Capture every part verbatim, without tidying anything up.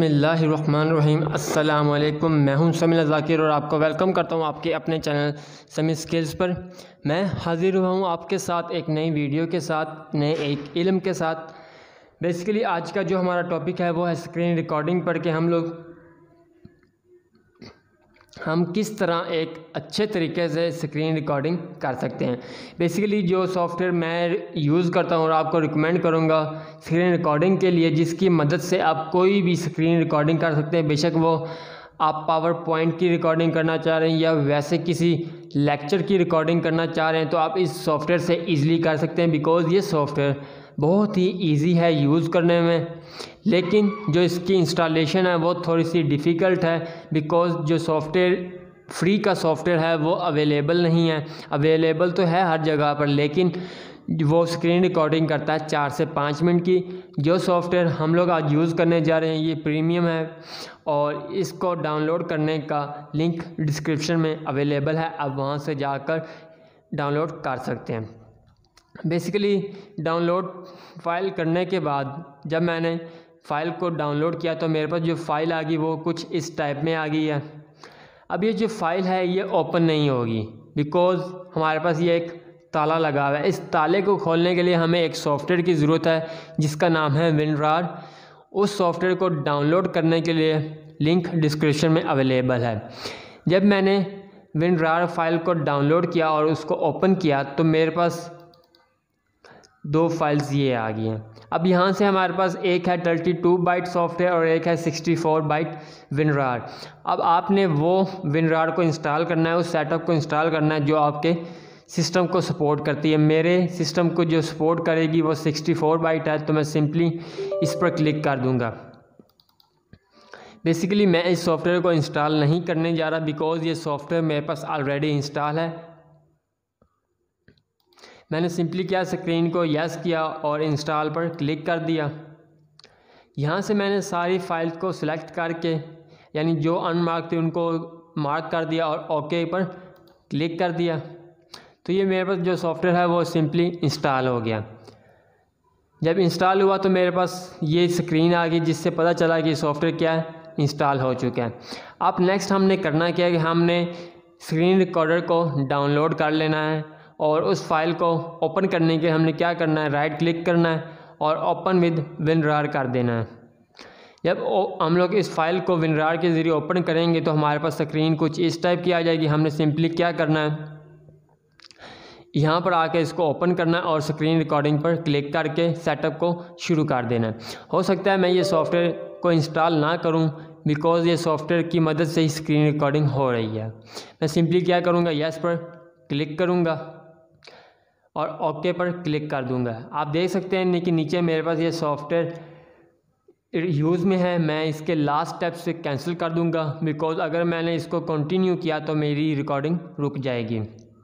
बिस्मिल्लाहिर्रहमानिर्रहीम। अस्सलाम वालेकुम। मैं हूं समील ज़ाकिर और आपको वेलकम करता हूं आपके अपने चैनल समी स्किल्स पर। मैं हाज़िर हुआ हूं आपके साथ एक नई वीडियो के साथ, नए एक इल्म के साथ। बेसिकली आज का जो हमारा टॉपिक है वो है स्क्रीन रिकॉर्डिंग पर, कि हम लोग हम किस तरह एक अच्छे तरीके से स्क्रीन रिकॉर्डिंग कर सकते हैं। बेसिकली जो सॉफ्टवेयर मैं यूज़ करता हूँ और आपको रिकमेंड करूँगा स्क्रीन रिकॉर्डिंग के लिए, जिसकी मदद से आप कोई भी स्क्रीन रिकॉर्डिंग कर सकते हैं। बेशक वो आप पावर पॉइंट की रिकॉर्डिंग करना चाह रहे हैं या वैसे किसी लेक्चर की रिकॉर्डिंग करना चाह रहे हैं, तो आप इस सॉफ्टवेयर से ईज़िली कर सकते हैं। बिकॉज़ ये सॉफ्टवेयर बहुत ही ईजी है यूज़ करने में, लेकिन जो इसकी इंस्टॉलेशन है वो थोड़ी सी डिफ़िकल्ट है। बिकॉज़ जो सॉफ्टवेयर फ्री का सॉफ्टवेयर है वो अवेलेबल नहीं है। अवेलेबल तो है हर जगह पर, लेकिन वो स्क्रीन रिकॉर्डिंग करता है चार से पाँच मिनट की। जो सॉफ्टवेयर हम लोग आज यूज़ करने जा रहे हैं ये प्रीमियम है और इसको डाउनलोड करने का लिंक डिस्क्रिप्शन में अवेलेबल है। आप वहाँ से जाकर डाउनलोड कर सकते हैं। बेसिकली डाउनलोड फ़ाइल करने के बाद जब मैंने फ़ाइल को डाउनलोड किया तो मेरे पास जो फ़ाइल आ गई वो कुछ इस टाइप में आ गई है। अब ये जो फ़ाइल है ये ओपन नहीं होगी, बिकॉज़ हमारे पास ये एक ताला लगा हुआ है। इस ताले को खोलने के लिए हमें एक सॉफ्टवेयर की ज़रूरत है जिसका नाम है विनरार। उस सॉफ्टवेयर को डाउनलोड करने के लिए लिंक डिस्क्रिप्शन में अवेलेबल है। जब मैंने विनरार फाइल को डाउनलोड किया और उसको ओपन किया तो मेरे पास दो फाइल्स ये आ गई हैं। अब यहाँ से हमारे पास एक है थर्टी टू बाइट सॉफ्टवेयर और एक है सिक्सटी फोर बाइट विनरार। अब आपने वो विनरार को इंस्टॉल करना है, उस सेटअप को इंस्टॉल करना है जो आपके सिस्टम को सपोर्ट करती है। मेरे सिस्टम को जो सपोर्ट करेगी वो सिक्सटी फोर बाइट है, तो मैं सिंपली इस पर क्लिक कर दूँगा। बेसिकली मैं इस सॉफ्टवेयर को इंस्टॉल नहीं करने जा रहा, बिकॉज़ ये सॉफ्टवेयर मेरे पास ऑलरेडी इंस्टॉल है। मैंने सिंपली क्या स्क्रीन को यस किया और इंस्टॉल पर क्लिक कर दिया। यहाँ से मैंने सारी फाइल्स को सिलेक्ट करके, यानी जो अनमार्क थी उनको मार्क कर दिया और ओके पर क्लिक कर दिया। तो ये मेरे पास जो सॉफ्टवेयर है वो सिंपली इंस्टॉल हो गया। जब इंस्टॉल हुआ तो मेरे पास ये स्क्रीन आ गई जिससे पता चला कि सॉफ्टवेयर क्या है, इंस्टॉल हो चुका है। अब नेक्स्ट हमने करना क्या है कि हमने स्क्रीन रिकॉर्डर को डाउनलोड कर लेना है और उस फाइल को ओपन करने के हमने क्या करना है, राइट क्लिक करना है और ओपन विद विनरार कर देना है। जब हम लोग इस फाइल को विनरार के ज़रिए ओपन करेंगे तो हमारे पास स्क्रीन कुछ इस टाइप की आ जाएगी। हमने सिंपली क्या करना है, यहाँ पर आके इसको ओपन करना है और स्क्रीन रिकॉर्डिंग पर क्लिक करके सेटअप को शुरू कर देना है। हो सकता है मैं ये सॉफ्टवेयर को इंस्टॉल ना करूँ, बिकॉज़ ये सॉफ्टवेयर की मदद से ही स्क्रीन रिकॉर्डिंग हो रही है। मैं सिंपली क्या करूँगा, यस पर क्लिक करूँगा और ओके पर क्लिक कर दूंगा। आप देख सकते हैं कि नीचे मेरे पास ये सॉफ्टवेयर यूज़ में है। मैं इसके लास्ट स्टेप से कैंसिल कर दूंगा, बिकॉज़ अगर मैंने इसको कंटिन्यू किया तो मेरी रिकॉर्डिंग रुक जाएगी।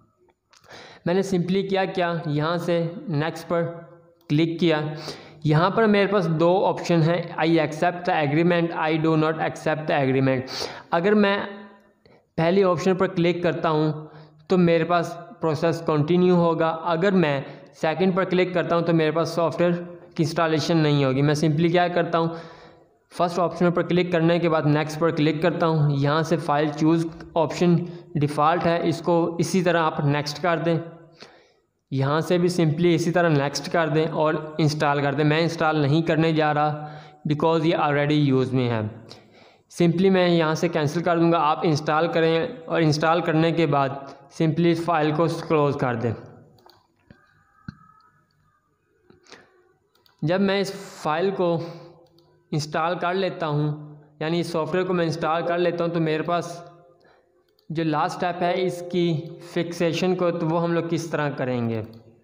मैंने सिंपली क्या किया, यहाँ से नेक्स्ट पर क्लिक किया। यहाँ पर मेरे पास दो ऑप्शन हैं, I accept the agreement, I do not accept the agreement. अगर मैं पहले ऑप्शन पर क्लिक करता हूँ तो मेरे पास प्रोसेस कंटिन्यू होगा। अगर मैं सेकंड पर क्लिक करता हूं तो मेरे पास सॉफ्टवेयर की इंस्टॉलेशन नहीं होगी। मैं सिंपली क्या करता हूं, फर्स्ट ऑप्शन पर क्लिक करने के बाद नेक्स्ट पर क्लिक करता हूं। यहां से फाइल चूज़ ऑप्शन डिफ़ॉल्ट है, इसको इसी तरह आप नेक्स्ट कर दें। यहां से भी सिंपली इसी तरह नेक्स्ट कर दें और इंस्टॉल कर दें। मैं इंस्टॉल नहीं करने जा रहा बिकॉज़ ये ऑलरेडी यूज़ में है। सिंपली मैं यहाँ से कैंसिल कर दूँगा। आप इंस्टॉल करें और इंस्टॉल करने के बाद सिंपली इस फाइल को क्लोज़ कर दें। जब मैं इस फाइल को इंस्टॉल कर लेता हूँ, यानी इस सॉफ्टवेयर को मैं इंस्टॉल कर लेता हूँ, तो मेरे पास जो लास्ट स्टेप है इसकी फिक्सेशन को, तो वो हम लोग किस तरह करेंगे।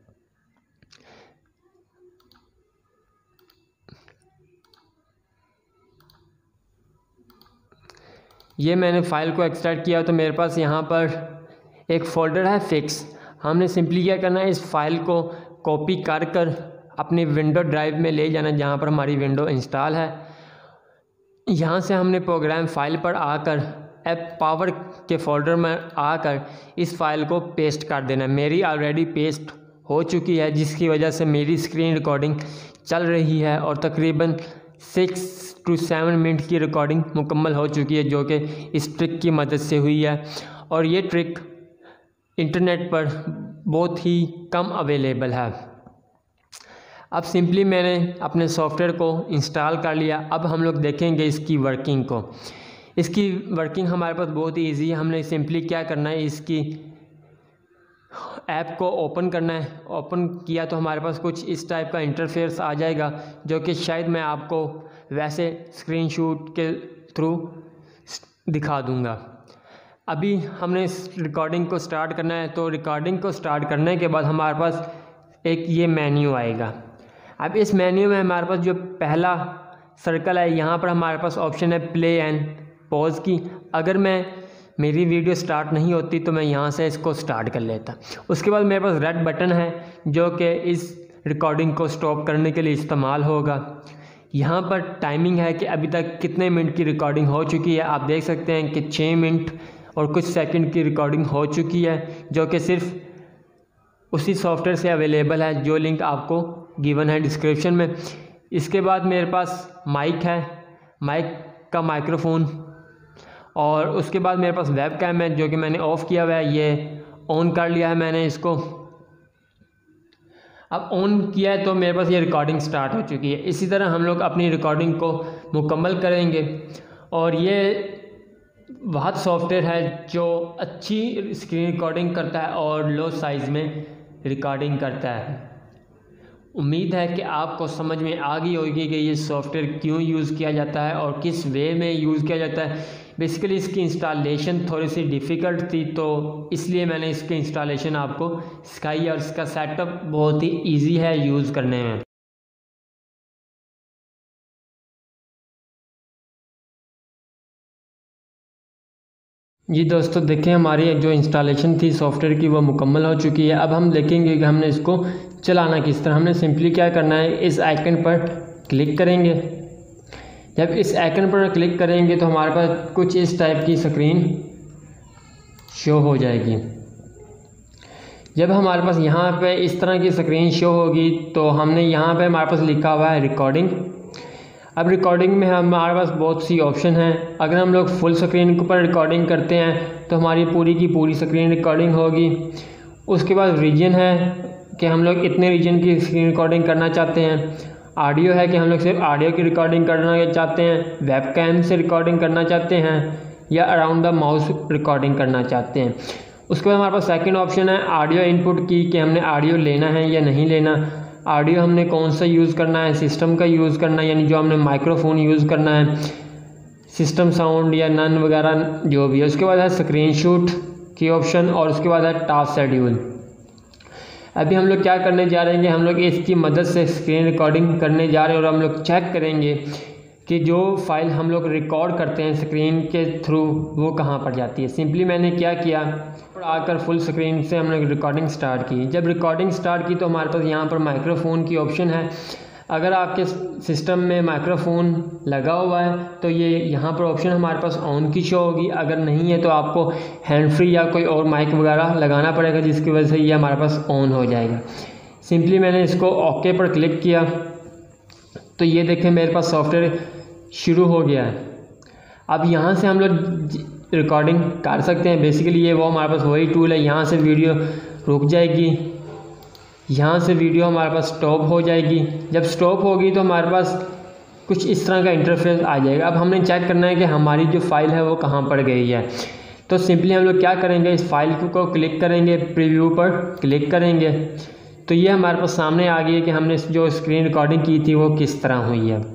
ये मैंने फ़ाइल को एक्सट्रैक्ट किया तो मेरे पास यहाँ पर एक फ़ोल्डर है फिक्स। हमने सिंपली क्या करना है, इस फाइल को कॉपी कर कर अपनी विंडो ड्राइव में ले जाना जहाँ पर हमारी विंडो इंस्टॉल है। यहाँ से हमने प्रोग्राम फाइल पर आकर ऐप पावर के फ़ोल्डर में आकर इस फाइल को पेस्ट कर देना। मेरी ऑलरेडी पेस्ट हो चुकी है, जिसकी वजह से मेरी स्क्रीन रिकॉर्डिंग चल रही है और तकरीबन सिक्स टू सेवन मिनट की रिकॉर्डिंग मुकम्मल हो चुकी है, जो कि इस ट्रिक की मदद से हुई है। और ये ट्रिक इंटरनेट पर बहुत ही कम अवेलेबल है। अब सिंपली मैंने अपने सॉफ्टवेयर को इंस्टॉल कर लिया। अब हम लोग देखेंगे इसकी वर्किंग को। इसकी वर्किंग हमारे पास बहुत ही ईजी है। हमने सिंपली क्या करना है, इसकी ऐप को ओपन करना है। ओपन किया तो हमारे पास कुछ इस टाइप का इंटरफेस आ जाएगा, जो कि शायद मैं आपको वैसे स्क्रीनशॉट के थ्रू दिखा दूंगा। अभी हमने इस रिकॉर्डिंग को स्टार्ट करना है, तो रिकॉर्डिंग को स्टार्ट करने के बाद हमारे पास एक ये मेन्यू आएगा। अब इस मेन्यू में हमारे पास जो पहला सर्कल है, यहाँ पर हमारे पास ऑप्शन है प्ले एंड पॉज की। अगर मैं मेरी वीडियो स्टार्ट नहीं होती तो मैं यहाँ से इसको स्टार्ट कर लेता। उसके बाद मेरे पास रेड बटन है, जो कि इस रिकॉर्डिंग को स्टॉप करने के लिए इस्तेमाल होगा। यहाँ पर टाइमिंग है कि अभी तक कितने मिनट की रिकॉर्डिंग हो चुकी है। आप देख सकते हैं कि छः मिनट और कुछ सेकंड की रिकॉर्डिंग हो चुकी है, जो कि सिर्फ उसी सॉफ्टवेयर से अवेलेबल है, जो लिंक आपको गिवन है डिस्क्रिप्शन में। इसके बाद मेरे पास माइक है, माइक का माइक्रोफोन, और उसके बाद मेरे पास वेब कैम है, जो कि मैंने ऑफ़ किया हुआ है। ये ऑन कर लिया है मैंने इसको। अब ऑन किया है तो मेरे पास ये रिकॉर्डिंग स्टार्ट हो चुकी है। इसी तरह हम लोग अपनी रिकॉर्डिंग को मुकम्मल करेंगे। और ये बहुत सॉफ्टवेयर है जो अच्छी स्क्रीन रिकॉर्डिंग करता है और लो साइज़ में रिकॉर्डिंग करता है। उम्मीद है कि आपको समझ में आ गई होगी कि ये सॉफ्टवेयर क्यों यूज़ किया जाता है और किस वे में यूज़ किया जाता है। बेसिकली इसकी इंस्टॉलेशन थोड़ी सी डिफ़िकल्ट थी, तो इसलिए मैंने इसकी इंस्टॉलेशन आपको सिखाई, और इसका सेटअप बहुत ही इजी है यूज़ करने में। जी दोस्तों, देखें हमारी जो इंस्टॉलेशन थी सॉफ्टवेयर की वो मुकम्मल हो चुकी है। अब हम देखेंगे कि हमने इसको चलाना किस तरह। हमने सिंपली क्या करना है, इस आइकन पर क्लिक करेंगे। जब इस आइकन पर क्लिक करेंगे तो हमारे पास कुछ इस टाइप की स्क्रीन शो हो जाएगी। जब हमारे पास यहाँ पे इस तरह की स्क्रीन शो होगी तो हमने यहाँ पे हमारे पास लिखा हुआ है रिकॉर्डिंग। अब रिकॉर्डिंग में हमारे पास बहुत सी ऑप्शन हैं। अगर हम लोग फुल स्क्रीन पर रिकॉर्डिंग करते हैं तो हमारी पूरी की पूरी स्क्रीन रिकॉर्डिंग होगी। उसके बाद रीजन है कि हम लोग इतने रीजन की स्क्रीन रिकॉर्डिंग करना चाहते हैं। ऑडियो है कि हम लोग सिर्फ ऑडियो की रिकॉर्डिंग करना चाहते हैं। वेब कैम से रिकॉर्डिंग करना चाहते हैं या अराउंड द माउस रिकॉर्डिंग करना चाहते हैं। उसके बाद हमारे पास सेकंड ऑप्शन है ऑडियो इनपुट की, कि हमने ऑडियो लेना है या नहीं लेना। ऑडियो हमने कौन सा यूज़ करना है, सिस्टम का यूज़ करना है, यानी जो हमने माइक्रोफोन यूज़ करना है, सिस्टम साउंड या नन वगैरह जो भी है। उसके बाद है स्क्रीनशॉट की ऑप्शन, और उसके बाद है टास्क शेड्यूल। अभी हम लोग क्या करने जा रहे हैं, हम लोग इसकी मदद से स्क्रीन रिकॉर्डिंग करने जा रहे हैं, और हम लोग चेक करेंगे कि जो फाइल हम लोग रिकॉर्ड करते हैं स्क्रीन के थ्रू वो कहाँ पर जाती है। सिंपली मैंने क्या किया, आकर फुल स्क्रीन से हमने रिकॉर्डिंग स्टार्ट की। जब रिकॉर्डिंग स्टार्ट की तो हमारे पास यहाँ पर माइक्रोफोन की ऑप्शन है। अगर आपके सिस्टम में माइक्रोफोन लगा हुआ है तो ये यहाँ पर ऑप्शन हमारे पास ऑन की शो होगी। अगर नहीं है तो आपको हैंड फ्री या कोई और माइक वगैरह लगाना पड़ेगा, जिसकी वजह से ये हमारे पास ऑन हो जाएगा। सिंपली मैंने इसको ओके पर क्लिक किया तो ये देखें मेरे पास सॉफ्टवेयर शुरू हो गया है। अब यहाँ से हम लोग रिकॉर्डिंग कर सकते हैं। बेसिकली ये वो हमारे पास वही टूल है। यहाँ से वीडियो रुक जाएगी, यहाँ से वीडियो हमारे पास स्टॉप हो जाएगी। जब स्टॉप होगी तो हमारे पास कुछ इस तरह का इंटरफेस आ जाएगा। अब हमने चेक करना है कि हमारी जो फाइल है वो कहाँ पर गई है। तो सिंपली हम लोग क्या करेंगे, इस फाइल को क्लिक करेंगे, प्रीव्यू पर क्लिक करेंगे तो ये हमारे पास सामने आ गई है कि हमने जो स्क्रीन रिकॉर्डिंग की थी वो किस तरह हुई है।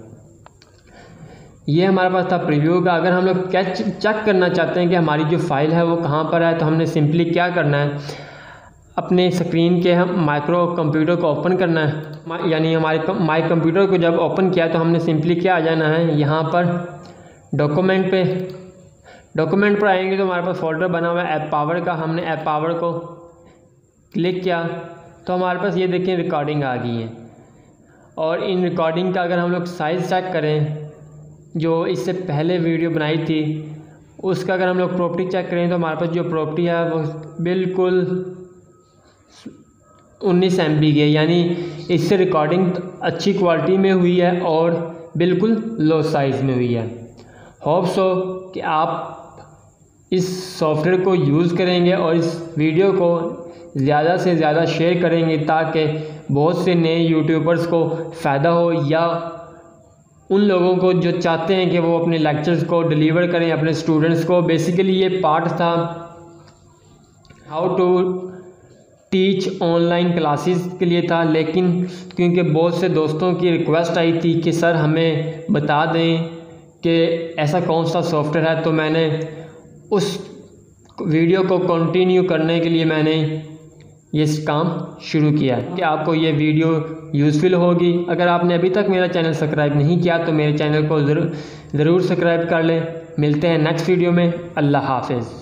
ये हमारे पास था प्रीव्यू का। अगर हम लोग क्या चेक करना चाहते हैं कि हमारी जो फाइल है वो कहाँ पर है, तो हमने सिंपली क्या करना है, अपने स्क्रीन के हम माइक्रो कंप्यूटर को ओपन करना है। यानी हमारे माई कंप्यूटर को जब ओपन किया तो हमने सिंपली क्या आ जाना है, यहाँ पर डॉक्यूमेंट पे डॉक्यूमेंट पर आएंगे तो हमारे पास फोल्डर बना हुआ है ऐप पावर का। हमने ऐप पावर को क्लिक किया तो हमारे पास ये देखें रिकॉर्डिंग आ गई है। और इन रिकॉर्डिंग का अगर हम लोग साइज़ चेक करें, जो इससे पहले वीडियो बनाई थी उसका अगर हम लोग प्रॉपर्टी चेक करें तो हमारे पास जो प्रॉपर्टी है वो बिल्कुल उन्नीस एम बी की है। यानी इससे रिकॉर्डिंग अच्छी क्वालिटी में हुई है और बिल्कुल लो साइज़ में हुई है। होप सो कि आप इस सॉफ्टवेयर को यूज़ करेंगे और इस वीडियो को ज़्यादा से ज़्यादा शेयर करेंगे ताकि बहुत से नए यूट्यूबर्स को फ़ायदा हो, या उन लोगों को जो चाहते हैं कि वो अपने लेक्चर्स को डिलीवर करें अपने स्टूडेंट्स को। बेसिकली ये पार्ट था how to teach online classes के लिए था, लेकिन क्योंकि बहुत से दोस्तों की रिक्वेस्ट आई थी कि सर हमें बता दें कि ऐसा कौन सा सॉफ्टवेयर है, तो मैंने उस वीडियो को कंटिन्यू करने के लिए मैंने ये काम शुरू किया कि आपको ये वीडियो यूज़फुल होगी। अगर आपने अभी तक मेरा चैनल सब्सक्राइब नहीं किया तो मेरे चैनल को ज़रूर ज़रूर सब्सक्राइब कर लें। मिलते हैं नेक्स्ट वीडियो में। अल्लाह हाफ़िज़।